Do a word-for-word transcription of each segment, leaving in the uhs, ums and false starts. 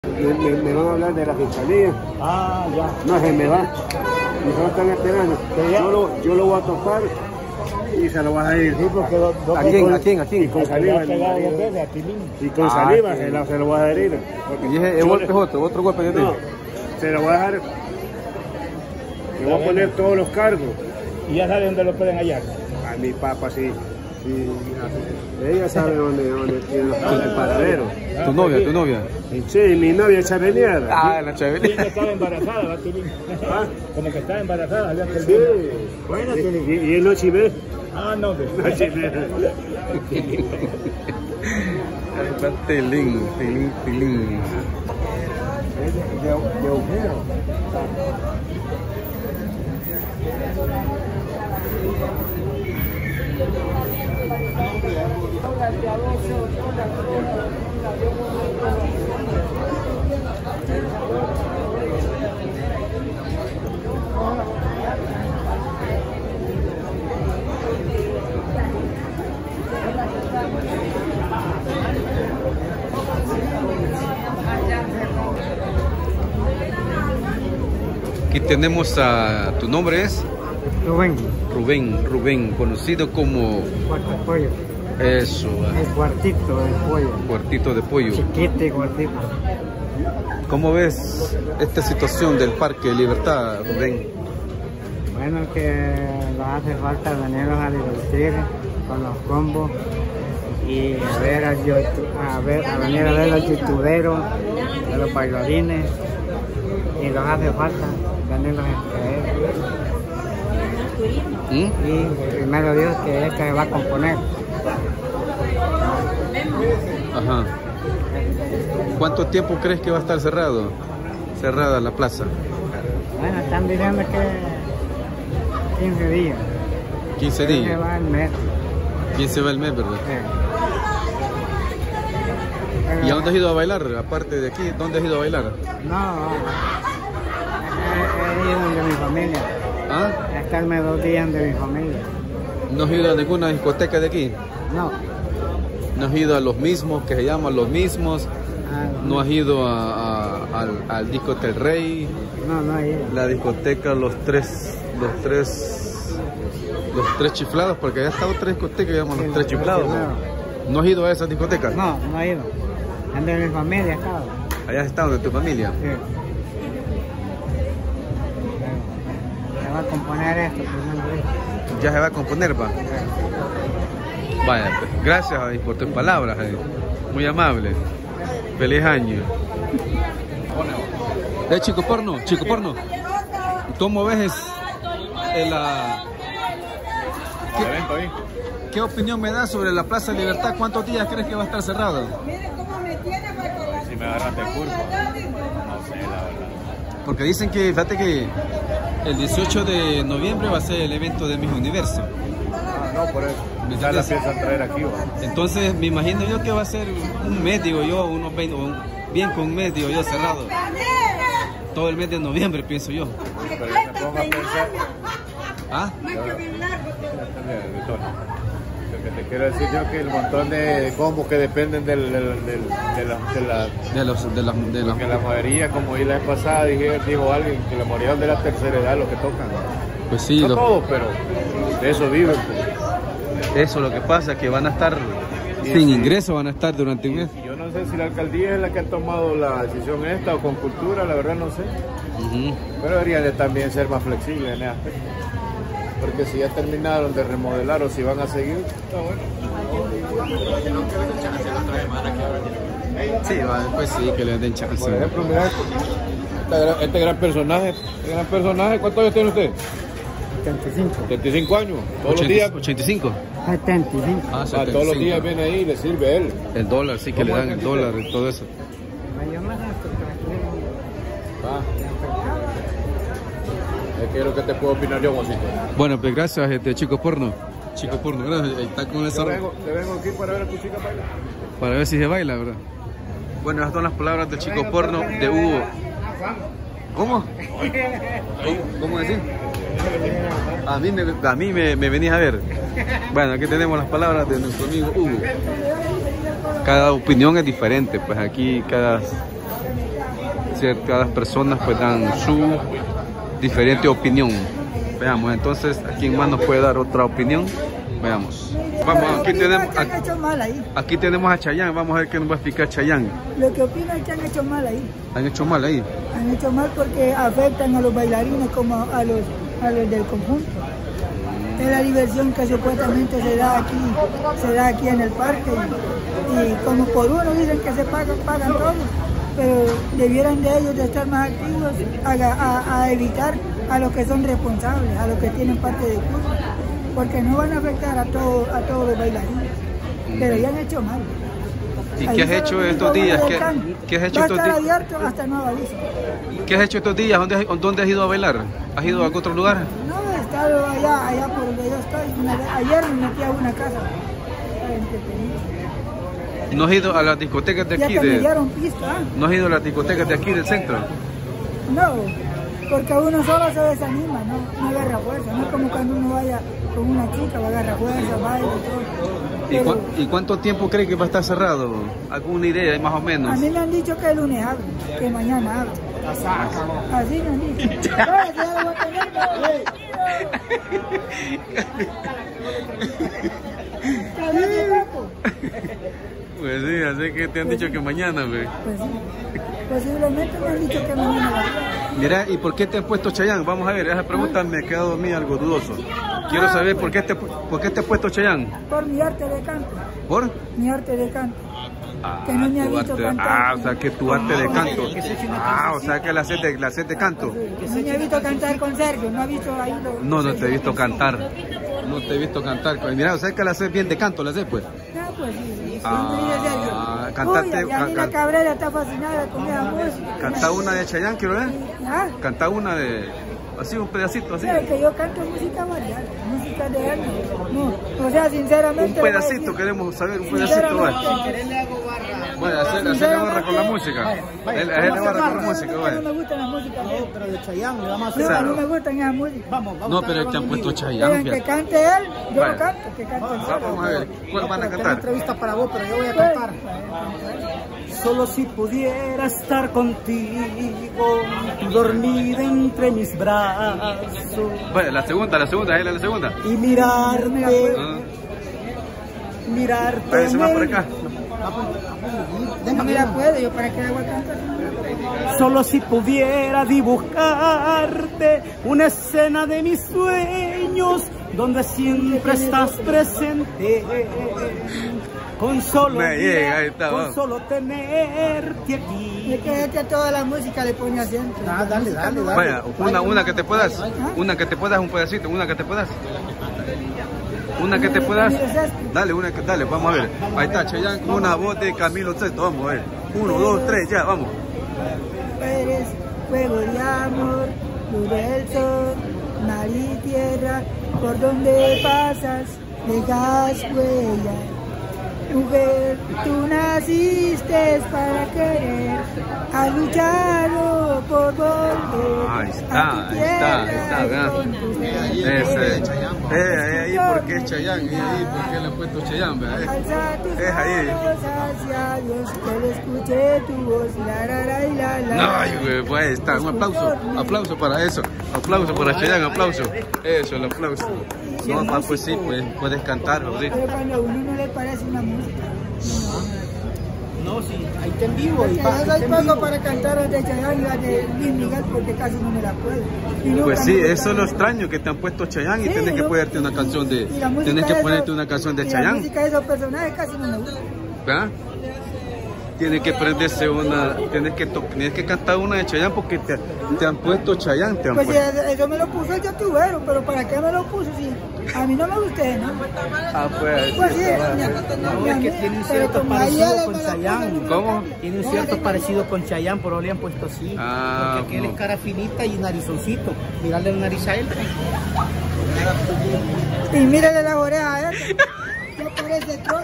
Me, me, me van a hablar de la fiscalía. Ah, ya. No, se me va. Y solo están esperando. Yo lo, yo lo voy a tocar y se lo vas a ir. Sí, porque do, do, ¿A quién? ¿A quién? ¿A quién? Y con saliva. Y con ah, saliva sí. se, la, se lo voy a herir. Y ese el golpe es otro, otro golpe que tiene. No, se lo voy a dejar. Le voy a poner todos los cargos. ¿Y ya sabe dónde lo pueden hallar? A mi papá sí. Sí, ella sabe dónde, dónde tiene los cargos, el paradero. ¿Tu novia, tu novia? Sí, mi novia Chabeliada. Ah, la Sí, Chabeliada. que estaba embarazada, ¿va, Tilín? ¿Ah? Como que estaba embarazada, había que Sí. Bueno, y, Tilín. y, y él no chivé. Ah, no, que No chivé. Está Tilín, Tilín, Tilín. De, de agujero. Aquí tenemos a... ¿Tu nombre es? Rubén, Rubén, Rubén, conocido como... cuarto de pollo. Eso, El cuartito de pollo. cuartito de pollo. Chiquito y cuartito. ¿Cómo ves esta situación del Parque Libertad, Rubén? Bueno, que nos hace falta venirnos a divertir con los combos y a ver a, a, ver, a venir a ver los youtuberos, a los bailarines, y nos hace falta venirlos a traer. ¿Mm? Y primero Dios que es que va a componer. Ajá. ¿Cuánto tiempo crees que va a estar cerrado? Cerrada la plaza. Bueno, están diciendo que quince días. quince Creo que días. va el mes. quince va el mes, ¿verdad? Sí. ¿Y a dónde has ido a bailar? Aparte de aquí, ¿dónde has ido a bailar? No, he, he ido donde mi familia. ¿Ah? A estarme dos días de mi familia. ¿No has ido a ninguna discoteca de aquí? No. ¿No has ido a los mismos, que se llaman los mismos? Ah, ¿No has ido a, a- al, al disco Del Rey? No, no he ido. La discoteca Los Tres... Los Tres... Los Tres Chiflados, porque allá está otra discoteca que se llama Sí, Los Tres Chiflados. ¿No has ido a esa discoteca? No, no he ido. Donde mi familia estaba. Allá has estado de tu familia. Sí. Se va a componer esto primero. Ya se va a componer, va. Vaya, pues, gracias ahí, por tus palabras, ahí. Muy amable. Feliz año. Eh, chico porno, chico porno. ¿Cómo ves el, la... ¿Qué, ¿Qué opinión me das sobre la Plaza Libertad? ¿Cuántos días crees que va a estar cerrado? Si me agarran de curva, no sé, la verdad. Porque dicen que, fíjate que el dieciocho de noviembre va a ser el evento de Miss Universo. Ah, no, por eso. ¿Me Ya la entiendes? piensan traer aquí, ¿va? Entonces me imagino yo que va a ser un mes, digo yo, unos veinte, o bien con un mes, digo yo, cerrado. Todo el mes de noviembre, pienso yo. Pero yo me pongo a pensar. ¿Ah? Lo que te quiero decir yo es que el montón de combos que dependen del, del, del, de la... De la De los, de las, de las... que la mayoría, como vi la vez pasada, dije, dijo alguien que la mayoría de la tercera edad los que tocan. Pues sí, No lo- todos, pero de eso viven. Pues. eso lo que pasa, que van a estar Sí, sin sí. ingreso, van a estar durante un mes. Y yo no sé si la alcaldía es la que ha tomado la decisión esta o con cultura, la verdad no sé. Ujú. Pero deberían de también ser más flexibles en ese aspecto. Porque si ya terminaron de remodelar o si van a seguir, está bueno. Sí, va, pues sí, que le den chance. Por ejemplo, mira esto. Este gran, este gran personaje, este gran personaje, ¿cuántos años tiene usted? setenta y cinco. setenta y cinco años. Todos los días, ochenta y cinco. setenta y cinco. Ah, ah, setenta y todos los cinco. días viene ahí y le sirve él. El dólar, sí, que le dan el dólar y todo eso. Yo me gasto Ah. Es que es lo que te puedo opinar yo, Mosito. Bueno, pues gracias, este chico porno. Chico porno, gracias. Ahí está con esa... Yo vengo, te vengo aquí para ver a tu chica bailar. Para ver si se baila, ¿verdad? Bueno, esas son las palabras del chico porno de Hugo. ¿Cómo? ¿Cómo, ¿Cómo decir? A mí, me, a mí me, me venís a ver. Bueno, aquí tenemos las palabras de nuestro amigo Hugo. Cada opinión es diferente, pues aquí cada, ciertas personas pues dan su diferente opinión. Veamos, entonces, ¿a quién más nos puede dar otra opinión? Veamos. Vamos, aquí tenemos, aquí, aquí tenemos a Chayanne, vamos a ver qué nos va a explicar Chayanne. Lo que opino es que han hecho mal ahí. ¿Han hecho mal ahí? Han hecho mal porque afectan a los bailarines como a los, a los del conjunto. Es la diversión que supuestamente se da aquí, se da aquí en el parque. Y, y como por uno dicen que se pagan, pagan todos, pero debieran de ellos de estar más activos a, a, a evitar a los que son responsables, a los que tienen parte de culpa, porque no van a afectar a, todo, a todos los bailarines, pero ya han hecho mal. ¿Y qué has hecho estos días? ¿Qué, ¿qué has hecho Va a estos estar días? abierto hasta nueva aviso. ¿Qué has hecho estos días? ¿Dónde, ¿Dónde has ido a bailar? ¿Has ido a algún otro lugar? No, he estado allá, allá por donde yo estoy. Una vez, ayer me metí a una casa. ¿No has ido a las discotecas de aquí? Ya te De... me dieron pista. ¿eh? ¿No has ido a las discotecas de aquí del centro? No, porque uno solo se desanima, no, no agarra fuerza. No es como cuando uno vaya con una chica, va a agarrar fuerza, baila y todo. ¿Y, Pero, cu ¿Y cuánto tiempo cree que va a estar cerrado? ¿Alguna idea más o menos? a mí me han dicho que el lunes abre, que mañana abre. Así me han dicho. Oye, ya lo voy a tener, Pues sí, así que te han dicho que mañana, ve. Pues sí, posiblemente me han dicho que mañana va a abrir. Mira, ¿y por qué te han puesto Chayanne? Vamos a ver, esa pregunta me ha quedado a mí algo dudoso. Quiero saber por qué te, por qué te has puesto Chayanne. Por mi arte de canto. ¿Por? Mi arte de canto. Ah, Que no me ha tu visto arte- cantar. ah, o sea que tu arte de canto. Ah, o sea que la haces de, la haces de canto. No me ha visto cantar con Sergio, no ha visto ahí lo... No, no te he visto cantar. No te he visto cantar. Mira, o sea que la haces bien de canto, la haces pues. No, pues sí, sí, Ah, me dice Sergio. cantaste- Uy, Yanina can- Cabrera está fascinada con esa música. Canta una de Chayanne, quiero ver. ¿Ah? Canta una de... Así, un pedacito, así. Sí, que yo canto música variada, música de él. No, o sea, sinceramente... Un pedacito, queremos saber un pedacito. Vaya, Vaya, hacerle, hacerle barra con la música. Él- Hacerle barra con la música, No vaya. me gusta la música de él. Pero de Chayanne, le vamos a No, Claro. no me gusta esa música. Vamos, vamos. No, pero te han puesto Pero Chayanne, que fíjate. cante él, yo Vaya. lo canto, que cante él. Vamos a ver, ¿cuál van a Tengo cantar? entrevista para vos, pero yo voy a Pues, cantar. Solo si pudiera estar contigo, dormida entre mis brazos Vaya, la segunda, la segunda, ahí la segunda. y mirarte, Ah, mirarte. Vaya, se va en por el- acá. no me la puedo, yo para qué la voy a cantar. Solo si pudiera dibujarte una escena de mis sueños donde siempre estás presente. Con solo, Me llega, ahí está, con vamos. solo tenerte aquí. Es que, es que toda la música le pone acento. Ah, dale, dale, dale. Vaya, una, una que te puedas. Una que te puedas, un pedacito, una que te puedas. Una que te puedas. Dale, una que, dale, vamos a ver. Ahí está, Chayanne con una voz de Camilo Sesto, vamos a ver. Uno, dos, tres, ya, vamos. Eres fuego de amor, luz del sol, mar y tierra, por donde pasas, dejas huella. Mujer, tú naciste para querer, has luchado por volver. Ah, ahí está, ahí está, ahí está, ¿verdad? Ese. Eh, ahí, ahí, porque es Chayanne, y ahí, porque le han puesto Chayanne, ¿verdad? Alza tus Es ahí. manos hacia Dios, que le escuche tu voz, la la la y la la. No, ay, güey, pues ahí está, un aplauso, aplauso para eso, aplauso para Chayanne, aplauso, eso, el aplauso. No, papá, pues sí, pues puedes cantar, ¿sí? Pero cuando a uno no le parece una música. No, sí, ahí está en vivo. Porque y va, yo ahí soy está en poco vivo. para cantar las de Chayanne y las de Luis Miguel porque casi no me la puedo. Y nunca Pues sí, me eso gusta. es lo extraño, que te han puesto Chayanne y Sí, tienes que yo- ponerte una canción de, y la música tienes que de ponerte esos- una canción de y La Chayanne, música de esos personajes casi no me gusta. ¿verdad? Tienes que prenderse una, tienes que, to- tienes que cantar una de Chayanne porque te, te han puesto Chayanne, te han Pues sí, puesto. eso me lo puso el youtubero, pero ¿para qué me lo puso? Si a mí no me gusta, ¿no? Ah, pues. Pues sí, No, es que tiene un cierto parecido con Chayanne. ¿Cómo? Tiene un cierto parecido con Chayanne, pero le han puesto así. Ah, porque aquel no. es cara finita y narizoncito. Mirarle la nariz a él. Y mírale las orejas a él. Ya parece troll.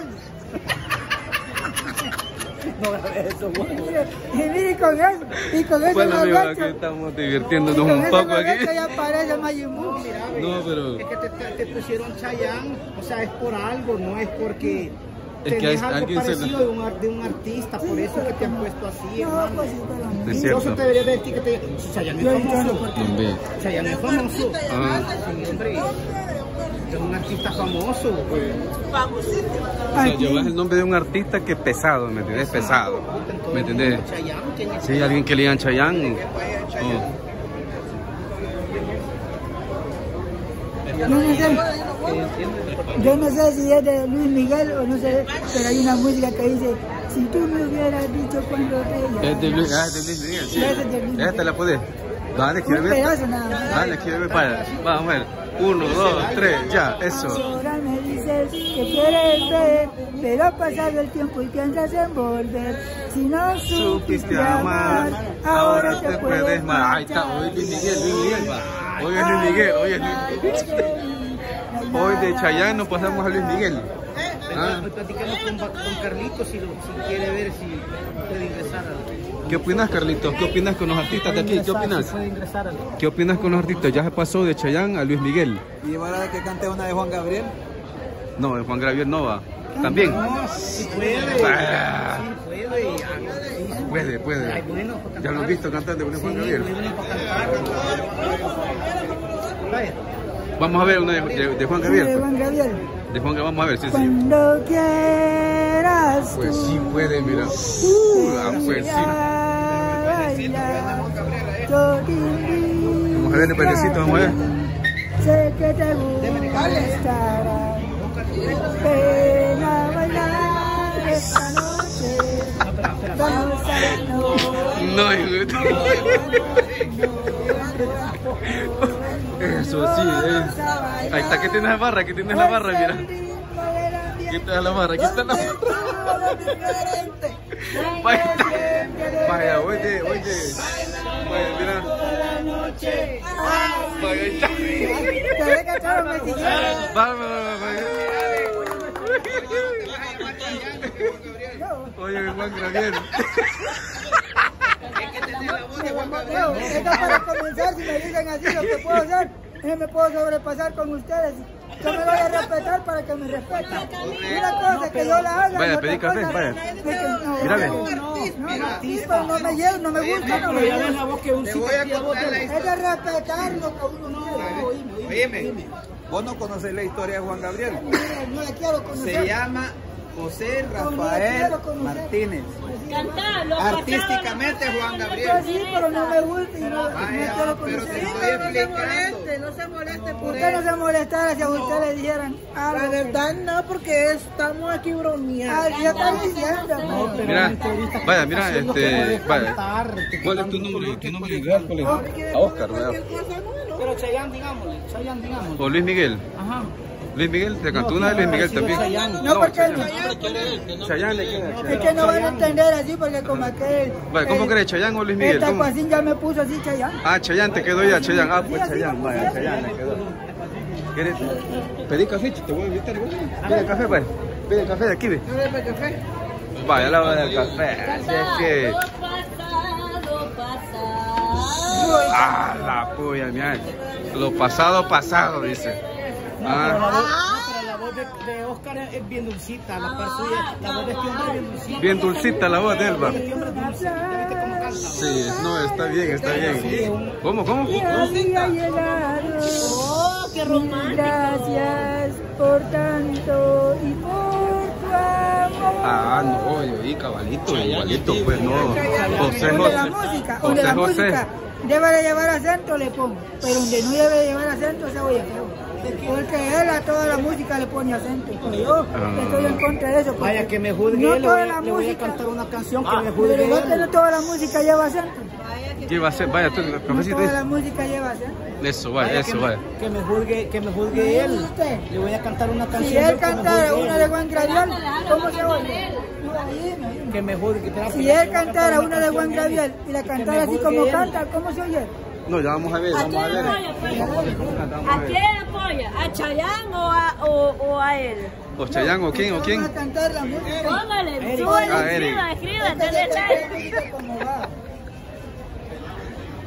No grabé eso, güey. Y mire, y mire con eso. Y con eso Bueno, no amigos, agacho. aquí estamos Y divirtiéndonos con un eso poco no agacho, aquí. ya parece Majin Buu. No, pero. Es que te, te- te pusieron Chayanne, o sea, es por algo, no es porque Es que tenés hay- algo alguien se parecido de, un, ar- de un artista, por eso es que te han puesto así, No, hermano. pues sí, pero no. Es Entonces cierto. te debería decir que te... Si Chayanne Yo es entiendo famoso. por qué. Hombre. Chayanne es famoso. Ah. Sí, hombre. Es un artista famoso. Pues. O sea, llevas el nombre de un artista que es pesado, ¿me entiendes? Pesado. ¿Me entiendes? Chayanne, ¿quién es? Sí, alguien que le digan Chayanne. Yo no sé, yo no sé si es de Luis Miguel o no sé, pero hay una música que dice, si tú me hubieras dicho cuando te Es de Luis, ah, es de Luis Miguel, sí. Esa es de Luis Miguel. Esta la puedes. Dale, Un quiero ver. pedazo nada más. Dale, quiero ver para. Vamos a ver. Uno, dos, tres, ya, eso. Ahora me dices que quieres ver, pero ha pasado el tiempo y piensas en volver. Si no supiste amar, ahora te puedes más. Ahí está, hoy Luis Miguel, Luis Miguel. Hoy es Luis Miguel, hoy es Luis Miguel. Hoy de Chayanne nos pasamos a Luis Miguel. Ah. Hoy platicamos con, con Carlitos si, lo, si quiere ver si puede ingresar a... ¿Qué opinas, Carlitos? ¿Qué opinas con los artistas de aquí? ¿Qué opinas? Si puede ingresar a... ¿Qué opinas con los artistas? Ya se pasó de Chayanne a Luis Miguel. ¿Y ahora que cante una de Juan Gabriel? No, de Juan Gabriel no va. ¿También? No, sí puede. Ah. Sí puede. Sí, Puede, puede. Ay, bueno, para ¿Ya cantar. lo has visto cantar de Juan Sí, Gabriel? muy bueno para cantar. Vaya. Vamos a ver una de, de- de Juan De Gabriel. Juan Gabriel. De Juan Gabriel, vamos a ver, sí, sí. Cuando quieras Pues tú sí puede, mira. Uh, ah, pues sí. a bailar, yo te invito. Vamos a ver el pedacito, vamos a ver. Sé que te gustará. Ven a bailar esta noche. Vamos a no. No, hijo de- Eso sí, eh. Ahí está, aquí tienes la barra, aquí tienes la barra, mira. Aquí está la barra, aquí está la barra. Vaya, vaya, oye, oye. Vaya, mira. Vaya, ahí está. Te cacharon, me siguieron. Vaya, vaya, vaya. Oye, Juan Gabriel. No, esto para comenzar, si me dicen así lo que puedo hacer, es me puedo sobrepasar con ustedes. Yo me voy a respetar para que me respeten. Una cosa que yo la haga. Vaya, y otra pedí café, cosa vaya. es que no, Mírame. No, no, no, sí, pero no me llevo, no me gusta. No me Pero ya ves gusta. la voz que un Te voy a contar la Es de respetar lo que uno quiere. Óyeme, vos no conocés la historia de Juan Gabriel. No la quiero conocer. Se llama José No, no la Rafael quiero conocer. Martínez. Cantalo, Artísticamente Juan Yo Gabriel. sí, pero no me gusta y no, no Vaya, quiero pero te conocer. estoy explicando. No se moleste por Usted no se molestara si a usted le dijeran algo. La verdad no, porque estamos aquí bromeando. Ah, yo estoy diciendo. pero- Mira, vaya, mira, este, vaya. ¿Cuál es tu nombre? ¿Tu nombre real? ¿Cuál es? A Oscar, ¿verdad? Pero Chayanne, digámosle. Chayanne, digámosle. O Luis Miguel. Ajá. Luis Miguel, te cantó una de Luis Miguel también. No, porque Chayanne le queda. es que no van a entender así, porque como aquel... Vaya, ¿cómo el- crees? ¿Chayanne o Luis Miguel? Esta ¿Cómo? cuasín ya me puso así, Chayanne. Ah, Chayanne, te quedó ya, Chayanne. Ah, pues Sí, así Chayanne, me vaya, puse. Chayanne le quedó. ¿Quieres? Pedí café, te voy a invitar igual. Pide café, pues. Pide café de aquí, ve. Vaya, la hora del café. Así es que. pasado, pasado. Ah, la puya, mira. Lo pasado, pasado, dice. Ah, Pero la voz de, de Oscar es, es bien dulcita. La, persona, la voz de este hombre es bien dulcita. bien dulcita la voz de Elba. Este hombre es dulce. ¿Ya viste cómo canta? Sí, no, está bien, está bien. ¿Cómo, cómo? Había llegado. Oh, qué romántico. Gracias por tanto y por tu amor. Ah, no, oye, y cabalito, igualito, pues no. José Donde la José. música, donde José la José. música debe de llevar acento le pongo, pero donde no debe de llevar acento se oye feo. Porque él a toda la música le pone acento, pero yo Ah. estoy en contra de eso. porque Vaya, que me juzgue no él. Le toda voy, la le voy a música, cantar una canción que me pero juzgue igual que no él. toda la música lleva acento. ¿Qué va a ser? Vaya, tú, el No cafecito toda la ahí. música lleva acento. Eso, vaya, Vaya, eso, que, vaya. me, que me juzgue, que me juzgue él. ¿Usted? Le voy a cantar una canción. Si él que me cantara juzgue una él. de Juan Gabriel, ¿cómo se oye? No, ahí, no. Que me juzgue. espera, Si que él le voy a cantar cantara una de canción Juan él, Gabriel y la que cantara me así juzgue como él. canta, ¿cómo se oye? No, ya vamos a ver, ¿A vamos a quién ver. apoya, pues? Vamos a ¿A ver. quién apoya? ¿A Chayanne o a, o, o a él? ¿O Chayanne o quién o quién? Vamos a cantar la música. Póngale, Eric. súbale, Ah, Eric. escriba, escriba, Este denle es like. el- ¿Cómo va?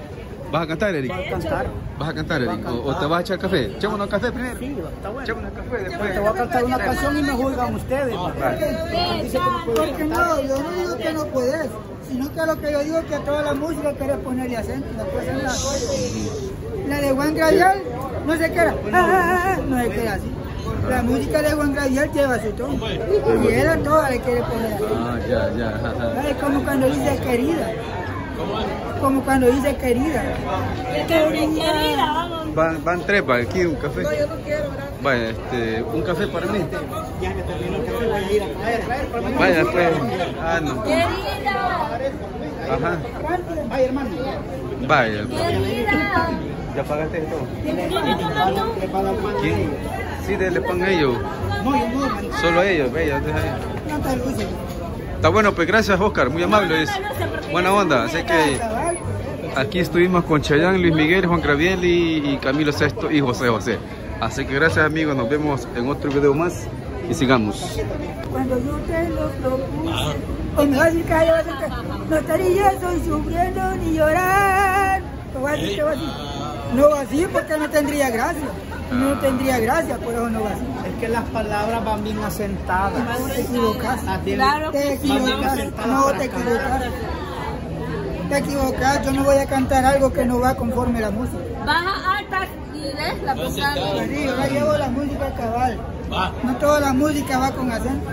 ¿Vas a cantar, Eric? Voy a cantar. ¿Vas a cantar, Eric? ¿O, o te vas a echar café? Echémonos café primero. Sí, está bueno. Echémonos café después. Te voy a cantar una canción y me juzgan ustedes. Porque no, yo no digo que no puedes, sino que lo que yo digo es que toda la música quieres ponerle acento. Después en la, la de Juan Gabriel no se queda, ah, no se queda así. La música de Juan Gabriel lleva su tono. Y él a toda le quiere poner acento. Ah, ya, ya. Ajá. Es como cuando dice querida. Como cuando dice querida. Querida, vamos. Van, van tres para aquí, un café. No, yo no quiero, ¿verdad? Vaya, este, un café para mí. Ya me terminó el café, voy a ir a traer, traer para mí. Vaya, pues. Ah, no. Querida. Ajá. Vaya, hermano. Vaya. Querida. ¿Ya pagaste todo? ¿Tienes tú? ¿Quién? Sí, le pongan ellos. No, yo no, hermano. Solo ellos, ve, ellos dejan ahí. No te luces. Está bueno, pues gracias, Oscar. Muy amable. Es buena onda. Así que aquí estuvimos con Chayanne, Luis Miguel, Juan Gabriel y, y Camilo Sesto y José José. Así que gracias, amigos. Nos vemos en otro video más y sigamos. Cuando yo te lo propuse, o me vas a decir que yo no estaría estoy sufriendo ni llorar. O vas a decir que va así. No va así porque no tendría gracia. No tendría gracia, por eso no va así. Es que las palabras van bien asentadas. Te equivocas. Claro Te que sí. equivocas. No te equivocas. Te equivocas. Yo no voy a cantar algo que no va conforme a la música. Baja alta y ves la posada. Sí, ahora llevo la música cabal. No toda la música va con acento.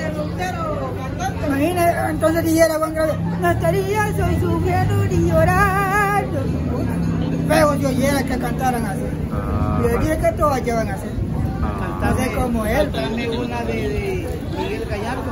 Imagina, entonces dijera Juan Gabriel, no estaría, soy sufriendo ni llorando. Feo si oyera que cantaran así. Yo diría que todas llevan así. Cantarse como él. Cantame una de, de Miguel Gallardo.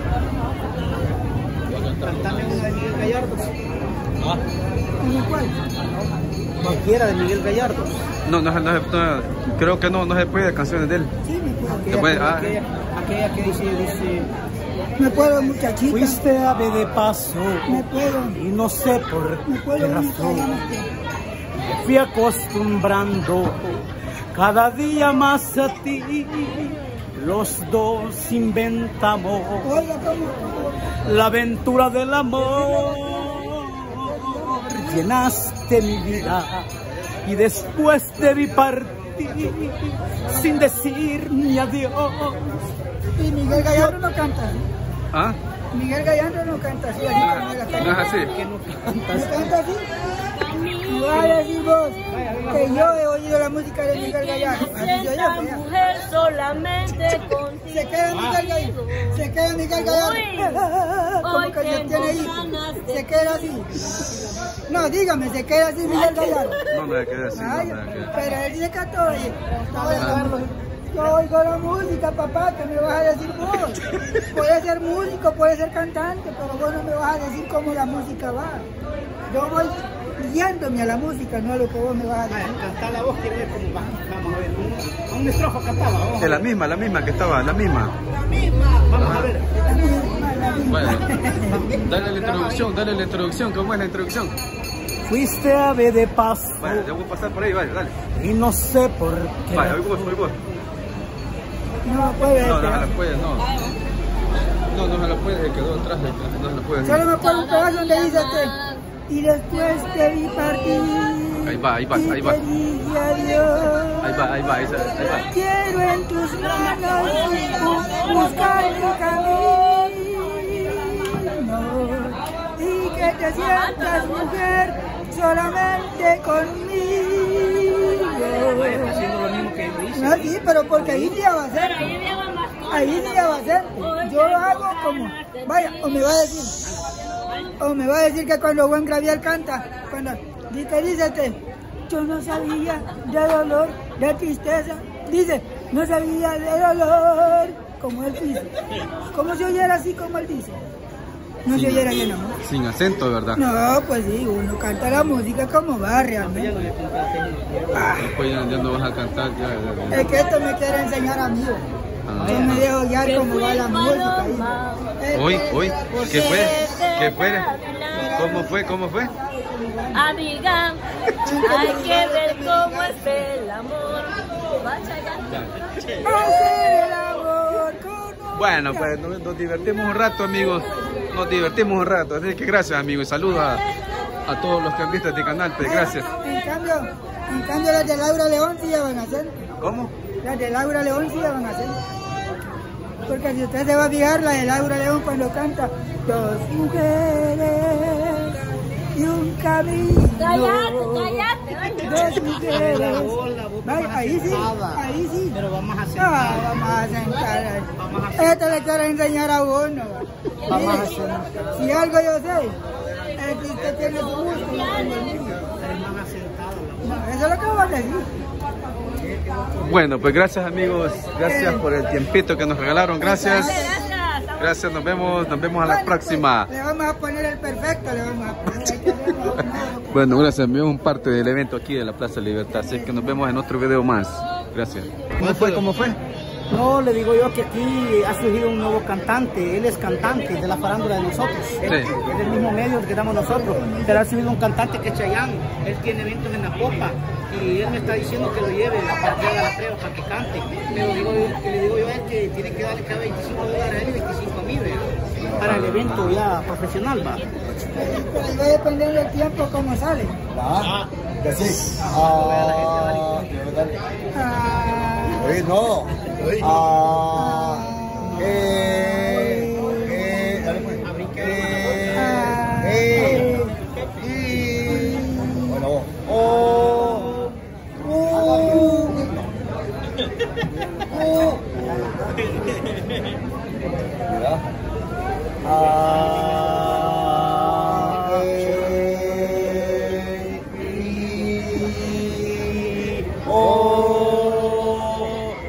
Cantame una de Miguel Gallardo. ¿Cómo cuál? Cualquiera de Miguel Gallardo. No, no, no, no, creo que no, no se puede canciones de él. Sí, me puedo. ¿Se puede? Ah. Aquella, aquella que dice, dice, Me puedo, muchachita. fuiste ave de paso Me puedo. y no sé por Me qué puedo. razón me fui acostumbrando cada día más a ti. Los dos inventamos Oiga, ¿cómo? la aventura del amor. Llenaste mi vida y después te vi partir sin decir ni adiós. Y Miguel Gallardo no canta así. ¿Ah? Miguel Gallardo no canta así. así como él la ¿No canta. es así? ¿No canta así? No vas a decir vos que yo he oído la música de Miguel Gallardo. Así yo Esta ya, ya. mujer solamente contigo. Se queda Miguel Gallardo. Se queda Miguel Gallardo. Como Hoy que se tengo tiene hijos. ganas de Se queda así. No, dígame, se queda así Miguel Gallardo. No me quedé así, no Ay, me quedé. pero él dice que todo oye. Yo oigo la música, papá, ¿qué me vas a decir vos? Puede ser músico, puede ser cantante, pero vos no me vas a decir cómo la música va. Yo voy guiándome a la música, no a lo que vos me vas a decir. Cantar la voz, quiero ver cómo va. Vamos a ver. Un, un estrofa cantaba. Vamos Es la misma, la misma que estaba, la misma. Vamos a ver. La misma, la misma. Bueno, dale la introducción, dale la introducción, ¿cómo es la introducción? Fuiste ave de paso Vale, te voy a pasar por ahí, vale, dale. y no sé por qué. Vale, hoy vos, hoy vos. No puede No, no ser. se la puedes, no. No, no se la puedes, se quedó atrás, no se la puedes. Solo me acuerdo un pedazo donde dice que y después te vi partir. Ahí va, ahí va, y ahí va. te dije adiós. Ahí va, ahí va, ahí va. Ahí va. Quiero en tus manos bu- buscar mi camino y que te sientas mujer solamente conmigo. Haciendo lo mismo que yo hice. No, sí, pero porque ahí sí ya va a ser. Ahí sí ya va a ser. Yo lo hago como, vaya, o me va a decir, o me va a decir que cuando Juan Gabriel canta, cuando dice, dice, yo no sabía de dolor, de tristeza, dice, no sabía de dolor, como él dice. ¿Cómo se oyera así como él dice? No se oyera bien, amor. Sin acento, ¿verdad? No, pues sí, uno canta la música como va realmente. Después ya, ya no vas a cantar, ya. ya, ya. Es que esto me quiere enseñar a mí. Ah. Yo me dejo guiar como va la música. Hoy, hoy, ¿qué fue? ¿Qué fue? ¿Cómo fue? ¿Cómo fue? Amiga, hay que ver cómo es el amor. Vaya ya. Hacer el amor con Bueno, pues nos, nos divertimos un rato, amigos. Nos divertimos un rato. Así que gracias, amigos. Y saludos a, a todos los que han visto este canal, pues gracias. En cambio, en cambio las de Laura León sí ya van a hacer. ¿Cómo? Las de Laura León sí ya van a hacer. Porque si usted se va a fijar, la de Laura León cuando canta dos mujeres y un camino. Cállate, cállate. Dos mujeres. Vaya, ahí sí, ahí sí. Pero vamos a sentar. Ah, vamos a sentar. Esto le quiero enseñar a uno. Vamos a Mire, sentar. si algo yo sé, es que usted tiene su gusto. No, eso es lo que vamos a decir. Bueno, pues gracias amigos, gracias por el tiempito que nos regalaron, gracias. Gracias, nos vemos, nos vemos a la próxima. Le vamos a poner el perfecto, le vamos a poner. Bueno, gracias, me un parte del evento aquí de la Plaza Libertad, así que nos vemos en otro video más. Gracias. ¿Cómo fue? ¿Cómo fue? No, le digo yo que aquí ha surgido un nuevo cantante. Él es cantante de la farándula de nosotros. Sí. Él, es del mismo medio que damos nosotros. Pero ha surgido un cantante que es Chayanne. Él tiene eventos en la Popa. Y él me está diciendo que lo lleve a partir de la prueba para que cante. Pero digo yo, que le digo yo a él que tiene que darle cada veinticinco dólares a él y veinticinco a mí, ¿verdad? Para el evento ya profesional, va. Pero va a depender del tiempo cómo sale. Ah, que sí. Ah, Ah, oye, no. Ah, eh, eh, dale pues. Eh, eh, y, bueno, vos. Oh, uh, uh. Mira. Ah, eh, y, oh,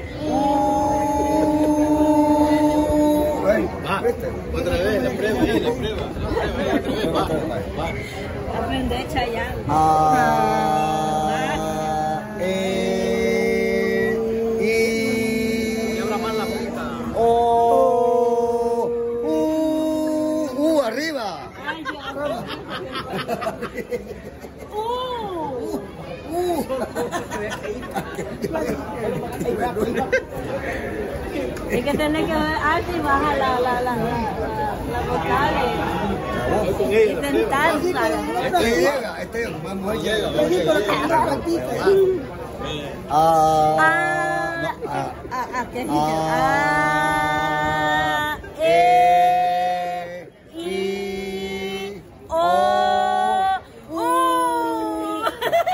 uh. Ven, ¿viste? Otra vez, la prueba, la prueba. La prueba, Aprende Chayanne. Ah, eh, y, habla más la punta. oh, uh, uh, arriba. Ay, Uh. Uh. Es que tenés que ver alto y bajar la, la, la, la, la vocales. Intentar, Este llega, este más mujer llega. sí, pero que no repite. Ah, Ah, ah, ah, ah, ¿qué dice? ah, Ah, eh, eh, y, oh, uh.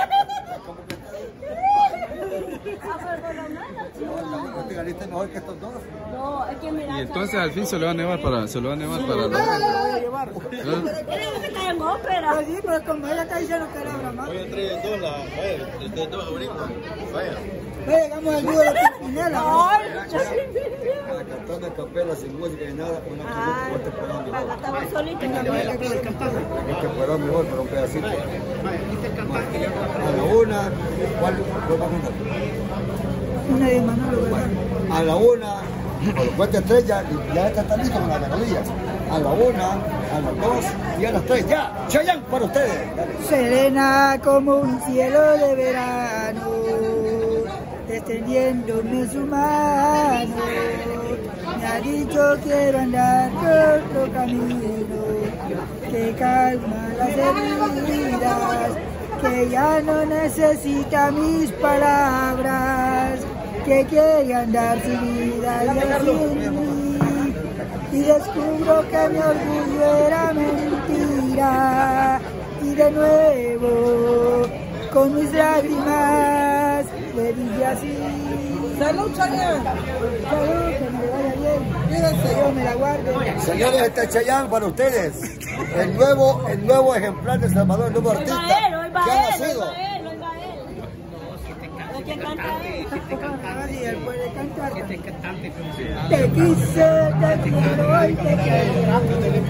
¿te ganaste mejor que estos dos? No, es que mira. Y entonces al fin se lo va a nevar para, se lo va a nevar para la... ¿Ah? Creo que está en ópera. Pero sí, pero como ella está diciendo que era broma. Voy a traer el dos, la, el dos ahorita. Vaya. Ve, llegamos al dúo de Pimpinela. Ay, Cantando en capela, sin música ni nada, una ay, canción que mejor. acá estaba solita. Es que fuera mejor, pero un pedacito. A la una, ¿cuál? ¿Cuál va a cantar? Una de Manolo, ¿verdad? A la una, con los puentes tres ya, ya está listo con las melodías. A la una, a las dos y a las tres. ¡Ya! ¡Chayanne para ustedes! Dale. Serena como un cielo de verano, extendiéndome su mano, me ha dicho quiero andar por otro camino, que calma las heridas, que ya no necesita mis palabras, que quiere andar sin vida y así, y descubro que mi orgullo era mentira, y de nuevo con mis lágrimas le dije así. ¡Salud, Chayanne! ¡Salud, que me vaya bien! ¡Cuídense! Dios me la guarde. Señores, este es Chayanne para ustedes. El nuevo, el nuevo ejemplar de Salvador, el nuevo Hoy artista va él, hoy va que ha él, hoy nacido. va él, hoy va él. ¿De quién canta él? Ah, sí, él puede cantar. Este cantante profesional. Te quise, te quiero y te quiero.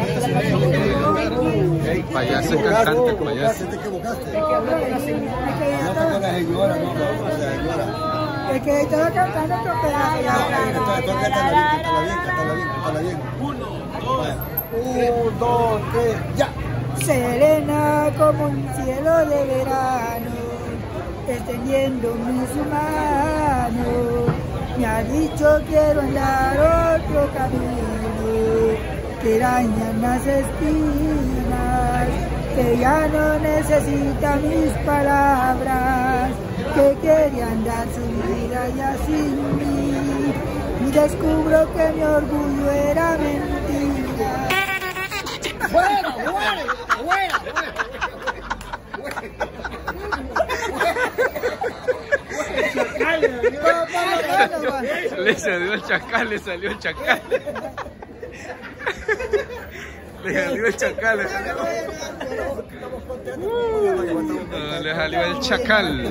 Payaso es cantante, payaso. Te equivocaste. Es que No te la señora, no, no, la señora. Es que estaba cantando otro pedazo. Entonces, entonces, cántala bien, cántala bien, cántala bien, cántala bien. Uno, dos, uno, dos, tres, ya. Serena como un cielo de verano, extendiéndome su mano, me ha dicho quiero andar otro camino, que dañan las espinas, que ya no necesita mis palabras, que quiere andar su vida ya sin mí, y descubro que mi orgullo era mentira. ¡Bueno, bueno, bueno! Le salió el chacal, le salió el chacal. Le salió el chacal. No, le salió el chacal.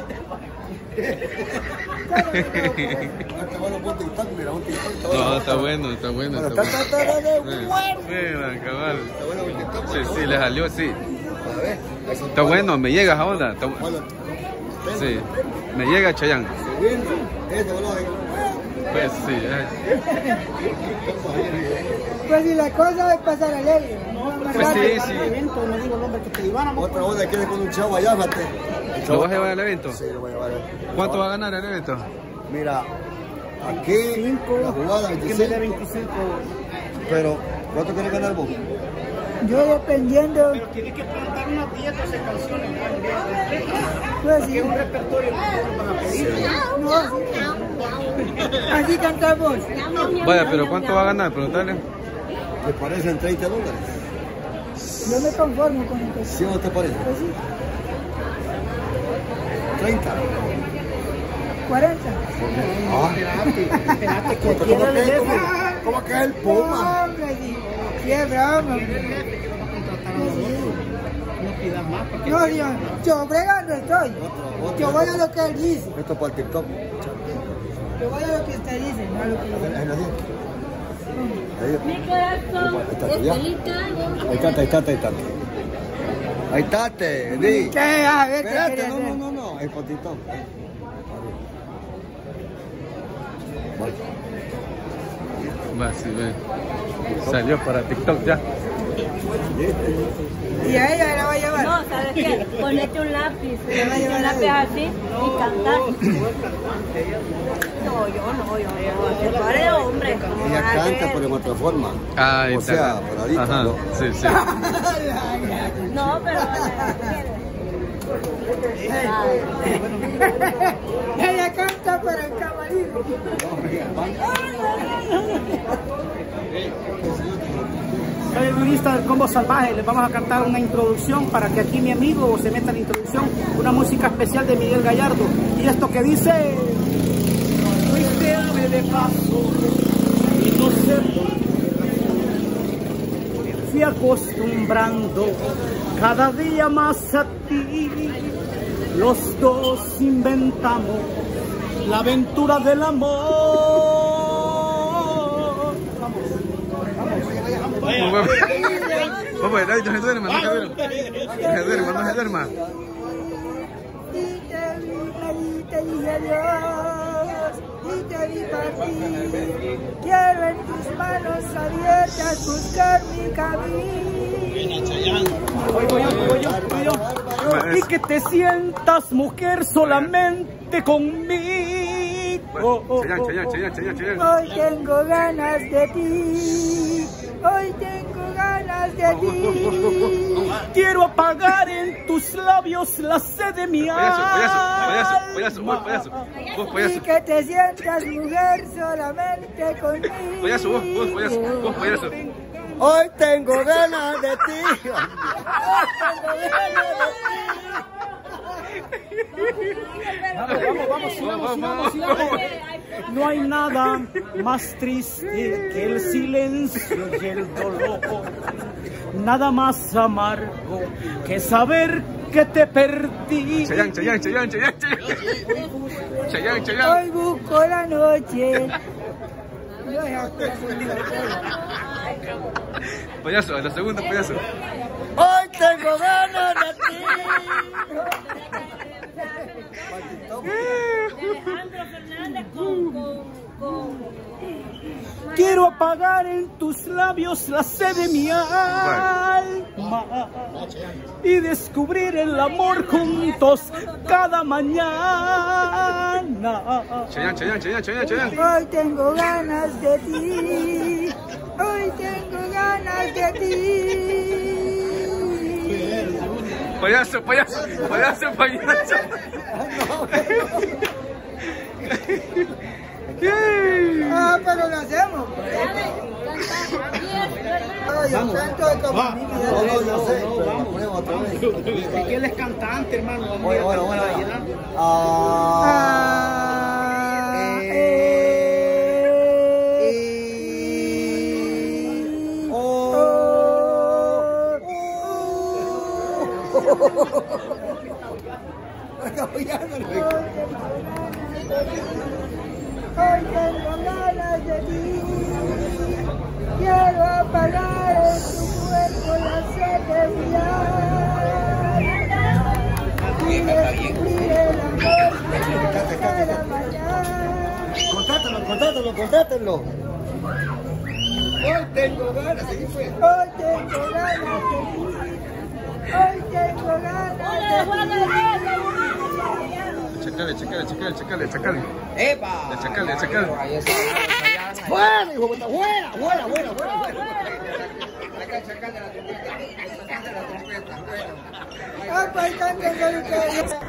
No, está bueno, está bueno. Está bueno. Mira, cabal. Sí, sí, le salió, sí. Está bueno, me llega esa onda. Está bueno. Sí, me llega Chayanne. Pues sí, eh. Pues si la cosa es pasar alegre. Pues sí, sí. Otra onda que con un chavo allá, mate. ¿Lo vas a llevar al evento? Sí, lo voy a llevar. ¿Cuánto va a ganar el evento? Mira, aquí cinco, la jugada veinticinco, veinticinco. pero ¿cuánto quieres ganar vos? Yo dependiendo, Pero tiene que plantar unas diez, doce canciones. pues sí, Es un repertorio para pedir. no, sí. Así cantamos. Vaya, pero ¿cuánto va a ganar? Preguntale. ¿Te parecen treinta dólares? Yo me conformo con el que ¿Sí o no te parece? pues sí, treinta. cuarenta. Ah, Espérate, que ¿cómo quiera el que, jefe. cómo, cómo que es el No, Puma? hombre, sí. Sí, es broma. No pidas más porque No, yo, yo bregando estoy. Otro, otro. Yo voy a lo que él dice. Esto es para el TikTok. Yo voy a lo que usted dice, no a lo que yo Ahí, digo. ahí, Mi corazón Ahí está, es ya. delicado. ahí está, ahí está, ahí está. Ahí está, te di. ¿Qué? A ver, ¿qué Espérate, quería no, hacer? no, no, no, es para TikTok. Vale. Va, sí, ve. Salió para TikTok ya. Y a ella la va a llevar. No, ¿sabes qué? Ponete un lápiz, Le va a llevar un lápiz algo. así y cantar. No, yo no, yo no. Tú eres hombre. ¿cómo Ella vas a canta, hacer? pero en otra forma. Ah, ahí O está. sea, por ahorita, Ajá, ¿no? sí, sí. No, pero... Ella canta para el camarino. Soy el violinista del Combo Salvaje. Les vamos a cantar una introducción para que aquí mi amigo se meta en la introducción. Una música especial de Miguel Gallardo. Y esto que dice: fuiste ave de paso y no sé por qué. Me fui acostumbrando cada día más a ti. Los dos inventamos la aventura del amor. Vamos, vamos, no se duerma, no se duerma. No se duerma, no se duerma. Y te vi, y te dije adiós, y te vi partir. Quiero en tus manos abiertas buscar mi camino. Voy, voy yo, voy yo, voy yo. Y que te sientas mujer solamente conmigo. Chayanne, Chayanne, Chayanne, Chayanne, Chayanne. Hoy tengo ganas de ti, hoy tengo ganas de ti. Quiero apagar en tus labios la sed de mi Payaso, alma. payaso, payaso, vos, payaso. Vos, Y payaso. que te sientas mujer solamente conmigo. Payaso, vos, vos, payaso. Vos, payaso. Hoy tengo ganas de ti. Vamos, vamos, sigamos, sigamos, sigamos. No hay nada más triste que el silencio y el dolor. Nada más amargo que saber que te perdí. Chayanne, Chayanne, Chayanne, Chayanne, Chayanne. Chayanne, Chayanne. Hoy busco la noche. No es así. Payaso, a la segunda, payaso. Hoy tengo ganas de ti. Alejandro Fernández con... con, con... Quiero apagar en tus labios la sed de mi alma y descubrir el amor juntos cada mañana. Chayanne, Chayanne, Chayanne, Chayanne, Chayanne. Hoy tengo ganas de ti. Hoy tengo ganas de ti. Payaso, payaso, payaso, payaso. Ah, pero lo hacemos. No, yo canto de como a mí me da No, no, la yo sé, pero la ponemos otra vez. Es que él es cantante, hermano. Bueno, bueno, bueno. Ah, Eh, eh, eh, oh, hoy tengo ganas de ti, quiero apagar en tu cuerpo la sed de mirar, y descubrir el amor que cada mañana. Contrátelo, contrátelo, contrátelo. Hoy tengo ganas de ti. Hoy tengo ganas de ti, hoy tengo ganas de ti. Chacale, chacale, chacale, chacale, chacale. ¡Epa! Ya, chacale, chacale. ¡Fuera, hijo de puta! ¡Fuera, fuera, fuera, fuera! Saca, saca de la trompeta. Saca de la trompeta. Ah, pues, canten con ustedes.